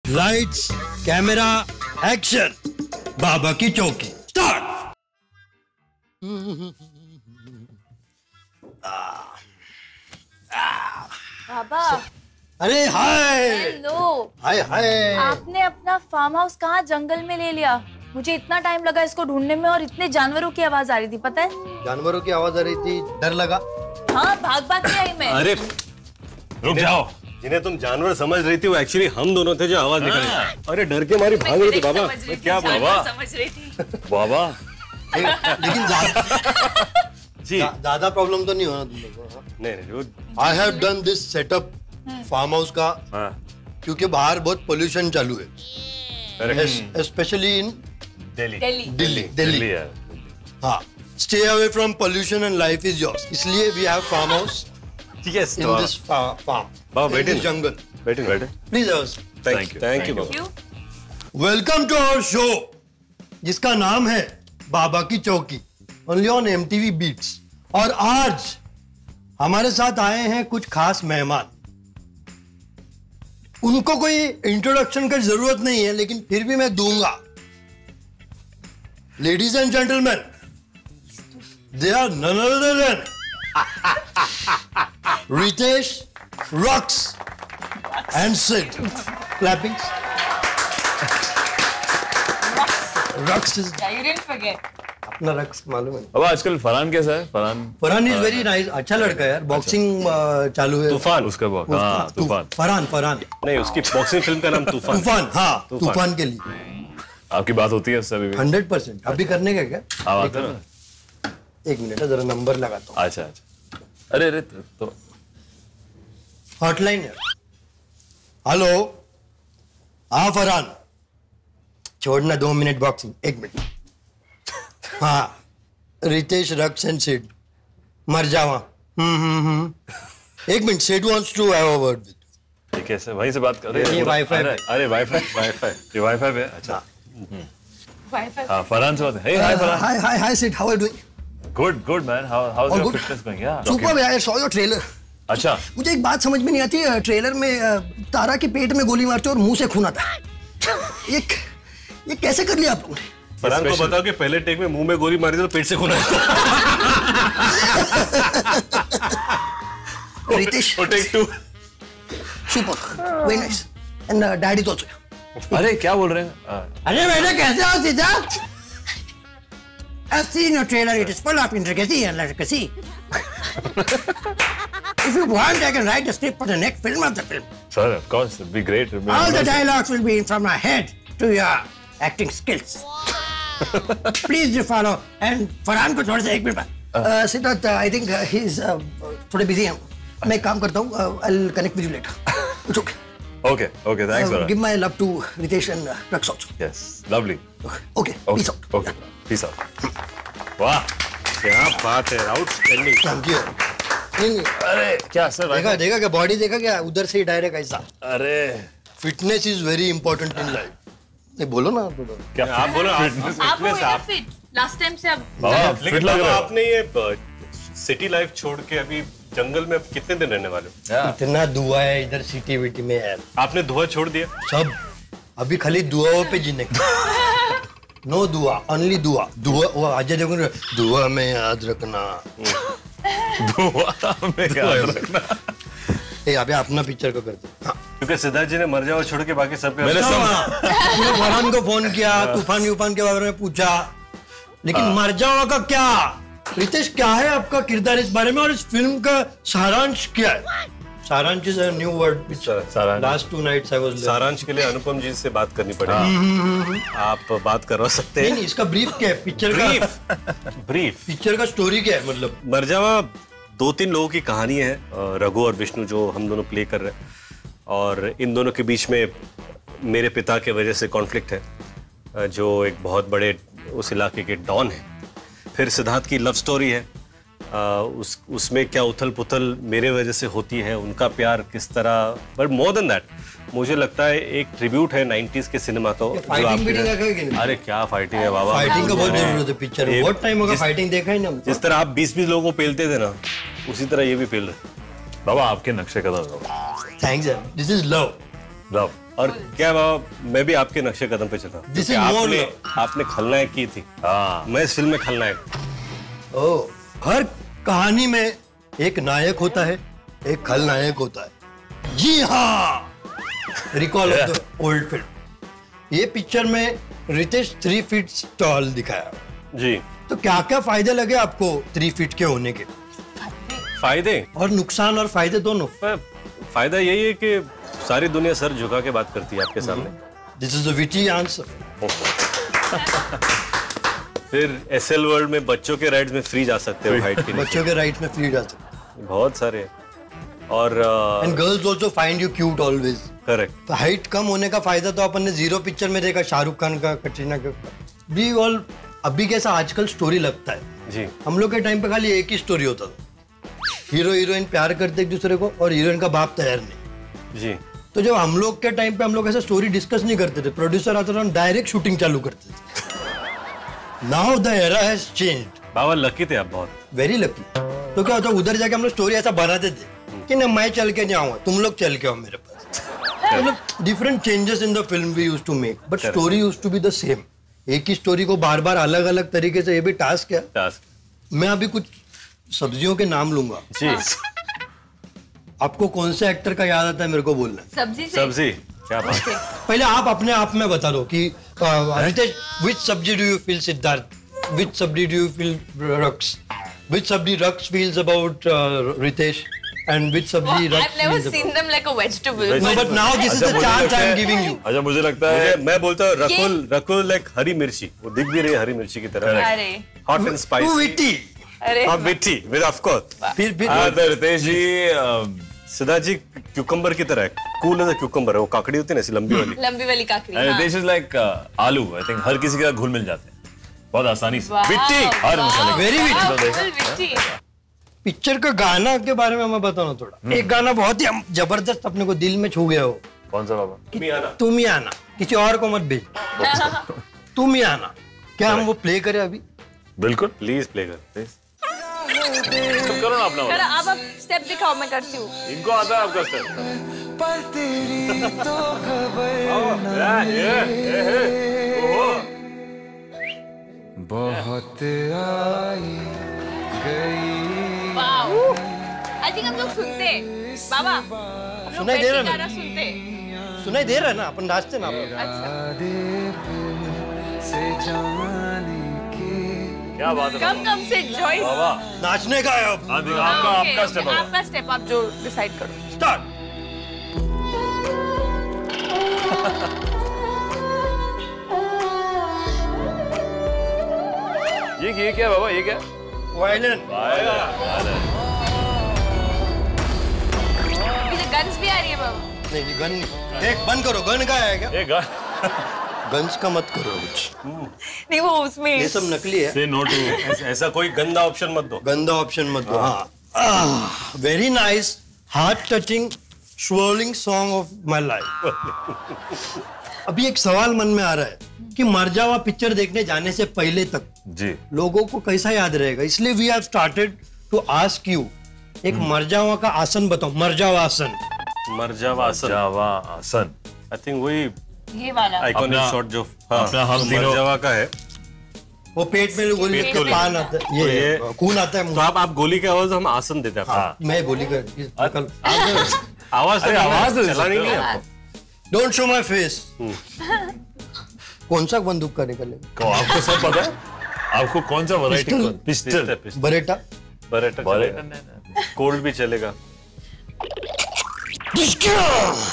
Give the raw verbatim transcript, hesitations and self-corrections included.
Lights, camera, action. बाबा की चौकी, start. बाबा। अरे हाय। Hello. हाय हाय। आपने अपना फार्म हाउस कहाँ जंगल में ले लिया? मुझे इतना टाइम लगा इसको ढूंढने में और इतने जानवरों की आवाज आ रही थी, पता है? जानवरों की आवाज आ रही थी, डर लगा। हाँ, भाग भाग के आई मैं। अरे रुक जाओ, जिन्हें तुम जानवर समझ रही थी वो एक्चुअली हम दोनों थे जो आवाज निकाल रहे। अरे डर के मारी भाग रही थी बाबा। क्या बाबा समझ रही थी बाबा। लेकिन ज्यादा प्रॉब्लम तो नहीं होना तुम लोगों को? नहीं नहीं, I have done this setup farm house का क्योंकि बाहर बहुत पोल्यूशन चालू है, स्पेशली इन दिल्ली दिल्ली दिल्ली। हाँ, stay away from pollution and life is yours, इसलिए we have farm house Yes, in this farm. बाबा बैठे जंगल। बैठे बैठे। Please, thank you thank you बाबा। वेलकम टू आवर शो जिसका नाम है Baba Ki Chowki, only on M T V beats. और आज हमारे साथ आए हैं कुछ खास मेहमान। उनको कोई इंट्रोडक्शन की जरूरत नहीं है, लेकिन फिर भी मैं दूंगा। Ladies and gentleman, they are none other than Ritesh rocks and Sid. Clapping. Rocks is. Yeah, you didn't forget. अपना रक्स मालूम है। अब आजकल फरहान कैसा है? Farhan Farhan is very nice, अच्छा लड़का है यार। बॉक्सिंग चालू है। तूफान उसका बहुत हाँ तूफान। फरहान फरहान नहीं, उसकी बॉक्सिंग फिल्म का नाम तूफान। तूफान हाँ, तूफान के लिए आपकी बात होती है उससे अभी भी? Hundred percent. अभी करने का क्या? हाँ आते ना। एक मिनट है, जरा नंबर लगाता हूँ। अच्छा अच्छा। अरे अरे तो हॉटलाइन है। हेलो, हाँ फरहान, छोड़ना दो मिनट बॉक्सिंग, एक मिनट। हाँ, रितेश रक्स एंड सिड, मर जावा। हम्म हम्म हम्म एक मिनट, Sid wants to have a word with. ये कैसे वहीं से बात कर रहे हैं? ये वाईफाई पे। अरे वाईफाई वाईफाई ये वाईफाई पे। अच्छा वाईफाई। हाँ फरहान से बात है। Hey hi Farhan. Hi hi hi Sid, how are you doing? Good good man, how how is All your good? Fitness going? Yeah super यार, सॉ योर ट्रेलर। अच्छा मुझे एक बात समझ में नहीं आती, ट्रेलर में तारा के पेट में गोली मारते और मुंह से खून आता है। ये ये कैसे कर लिया आप लोगों ने? फरहान को बताओ कि पहले टेक में मुंह में गोली मारी तो पेट से खून आया। Ritesh take two super, very nice, and daddy तो आल्सो। अरे क्या बोल रहे हैं? अरे बेटा कैसे हो सीधा? I've seen your trailer. It is full of intricacy and intricacy. If you want, I can write the script for the next film of the film. Sir, of course, it'd be great. All the dialogues will be from my head to your acting skills. Please do follow. And Farhan को थोड़ा सा एक मिनट। Siddharth, I think uh, he's uh, थोड़े busy हैं। मैं एक काम करता हूँ, uh, I'll connect with you later. It's okay. Okay, okay, thanks Uh, Farhan. give my love to Ritesh and uh, Rux also. Yes, lovely. Okay, Okay, peace out. okay, peace out. वाह क्या बात है, outstanding. Thank you. नहीं नहीं, अरे क्या sir? देखा देखा क्या बॉडी देखा क्या? उधर से ही डायरेक्ट ऐसा। अरे fitness is very important in life. नहीं बोलो ना आप। क्या आप बोलो, आप आप हो ना फिट? लास्ट टाइम से अब बाबा फिट लेकिन लग बाबा रहा है। आपने ये सिटी लाइफ छोड़ के अभी जंगल में अब कितने दिन रहने वाले हो? इतना दुआ है इधर सिटी विटी में यार। आपने धुआं छोड़ दिया? सब अभी खाली दुआओं पे जीने का। नो दुआ, ओनली दुआ। दुआ वो अजय देवगन, दुआ में याद रखना। दुआ में याद रखना। ए अबे अपना पिक्चर को करते। हाँ। क्योंकि सिद्धार्थ जी ने मर जाओ छोड़ के बाकी सबके मैंने सब आपने फरहान को फोन किया, तूफान यूफान के बारे में पूछा, लेकिन मर जाओ का क्या? रितेश, क्या है आपका किरदार इस बारे में और इस फिल्म का सारांश क्या है? Saaransh is a new word which last two nights I was. सारांश के लिए अनुपम जी से बात करनी पड़ेगी। आप बात करवा सकते नहीं हैं? नहीं, इसका ब्रीफ क्या है? पिक्चर का ब्रीफ ब्रीफ पिक्चर का स्टोरी क्या है मतलब? मरजावा दो तीन लोगों की कहानी है, रघु और विष्णु जो हम दोनों प्ले कर रहे हैं, और इन दोनों के बीच में मेरे पिता के वजह से कॉन्फ्लिक्ट है, जो एक बहुत बड़े उस इलाके के डॉन है। फिर सिद्धार्थ की लव स्टोरी है, आ, उस उसमें क्या उथल पुथल मेरे वजह से होती है, उनका प्यार किस तरह। बट मोर देन दैट मुझे लगता है एक ट्रिब्यूट है नाइंटीज़ के सिनेमा को। फाइटिंग भी देखा है कि नहीं? अरे क्या फाइटिंग है बाबा, फाइटिंग का बहुत जरूरत है पिक्चर में। ये- बहुत टाइम होगा जिस- फाइटिंग देखा ही ना। जिस तरह आप बीस बीस लोगों को पेलते थे ना, उसी तरह ये भी पेल रहे। बाबा आपके नक्शे कदम। थैंक्स यार, दिस इज लव। लव। और क्या बाबा, मैं भी आपके नक्शे कदम पे चला। This क्योंकि is more आपने love. आपने खलनायक की थी, हाँ मैं इस फिल्म में खलनायक। ओ, हर कहानी में एक नायक होता है, एक खलनायक होता है। जी हाँ, recall of the old film. ये पिक्चर में रितेश थ्री फीट टॉल दिखाया। जी। तो क्या क्या फायदे लगे आपको थ्री फीट के होने के? फायदे और नुकसान और फायदे दोनों। फायदा यही है कि सारी दुनिया सर झुका के बात करती है आपके सामने। This is a witty answer. फिर एसएल वर्ल्ड में बच्चों के राइड्स में फ्री जा सकते हो हाइट के नीचे। बच्चों के राइट में फ्री जा सकते। बहुत सारे हैं। और and girls also find you cute always. Correct. तो हाइट कम होने का फायदा तो अपन ने जीरो पिक्चर में देखा, शाहरुख खान का, कटरीना का। वी ऑल अभी कैसा आजकल स्टोरी लगता है। जी। हम लोग के टाइम पे खाली एक ही स्टोरी होता था, हीरो हीरोइन प्यार करते एक दूसरे को और हीरोइन का बाप तैयार नहीं। जी। तो जब हम लोग के टाइम पे हम लोग ऐसा स्टोरी डिस्कस नहीं करते थे, प्रोड्यूसर आता था, डायरेक्ट शूटिंग चालू करते थे। Now the era has changed. बाबा लकी थे आप बहुत। Very lucky. तो क्या होता, उधर जाके हम लोग स्टोरी ऐसा बनाते थे कि ना मैं चल के नहीं आऊंगा, तुम लोग चल के आओ मेरे पास। मतलब different changes in the film we used to make, but story used to be the same. एक ही स्टोरी को बार बार अलग अलग तरीके से, ये भी टास्क है। टास्क। मैं अभी कुछ सब्जियों के नाम लूंगा। जी। आपको कौन से एक्टर का याद आता है मेरे को बोलना है। सब्जी से। सब्जी। क्या बात। पहले आप अपने आप में बता दो कि Ritesh, which sabzi do you feel Siddharth, which sabzi do you feel rocks, which sabzi rocks feels about Ritesh, and which sabji Oh, Raks I've never feels about. seen them like a vegetable. No, but now this is अच्छा, the मुझे chance लगता I am है- giving you. अच्छा मुझे लगता है मुझे- मैं बोलता हूँ रकुल रकुल लाइक हरी मिर्ची, वो दिख भी रही है हरी मिर्ची की तरह। अरे hot and Too spicy. witty. अरे हाँ मिठी विद ऑफ कोर्स। फिर फिर हाँ, तो रितेश जी अम, सिद्धार्थ जी क्यूकम्बर की तरह है, कूल एज क्यूकम्बर है। वो काकड़ी होती है ना ऐसी लंबी वाली। लंबी वाली काकड़ी। and हाँ। रितेश इज लाइक आलू। आई थिंक हर किसी के साथ घुल मिल जाते हैं बहुत आसानी से। Wow, विट्टी, हर मसाले wow, Very witty. wow, full witty. Picture का गाना के बारे में मैं बताऊँ थोड़ा। एक गाना बहुत ही हम- जबरदस्त अपने को दिल में छू गया हो, कौन सा बाबा? कि तुम ही आना, किसी और को मत भेज, तुम ही आना। क्या हम वो प्ले करें अभी? बिल्कुल प्लीज प्ले कर। तुम करो ना अपना चलो वाला। अब आप स्टेप दिखाओ, मैं करती हूँ। इनको आता है आपका स्टेप। पर तेरी तो खबर न बहुत आई गई। वाओ, आई थिंक हम लोग सुनते हैं। बाबा, हम लोग सुनाई दे रहा बैठ के है गाना सुनते हैं। सुनाई दे रहा है ना, अपन नाचते ना अपन। यादें फिर से जाने के क्या बात है कम कम से जॉय। बाबा। नाचने का है अब। हाँ देखो आपका आपका स्टेप बाबा। आपका स्टेप, आप जो डिसाइड करो। स्टार्ट। ये ये क्या है बाबा, ये क्या? वायलिन। पीछे गन्स भी आ रही है बाबा। नहीं नहीं, गन नहीं। एक बंद करो, गन का है क्या? ये गा गन्स का मत करो कुछ, नहीं वो उसमें ये सब नकली है। से नो टू। ऐसा- ऐसा कोई गंदा ऑप्शन मत दो। गंदा ऑप्शन मत दो। हाँ, very nice, heart touching, swirling song of my life. अभी एक सवाल मन में आ रहा है कि मरजावा पिक्चर देखने जाने से पहले तक जी लोगों को कैसा याद रहेगा, इसलिए we have started to ask you, एक मरजावा का आसन बताओ। मरजावा आसन। मरजावा आसन। जावा आसन। आई थिंक वही ये वाला। आइकॉनिक अपना- शॉट जो हाँ, अपना हम जो तीनों- मरजावा का है। वो पेट में गोली पेट के में- पान आता है, तो ये ये- खून आता है मुंह तो आप आप गोली के आवाज हम आसन देते हैं आपको। में। मैं गोली का कल आवाज अरे, आवाज तो दे चलानी सकते नहीं हो। है आपको। Don't show my face. कौन सा बंदूक का निकलेगा? को आपको सब पता है? आपको कौन सा variety? Pistol. Pistol. Pistol, Beretta. Beretta Beretta चलेगा। कोल्ड भी चलेगा।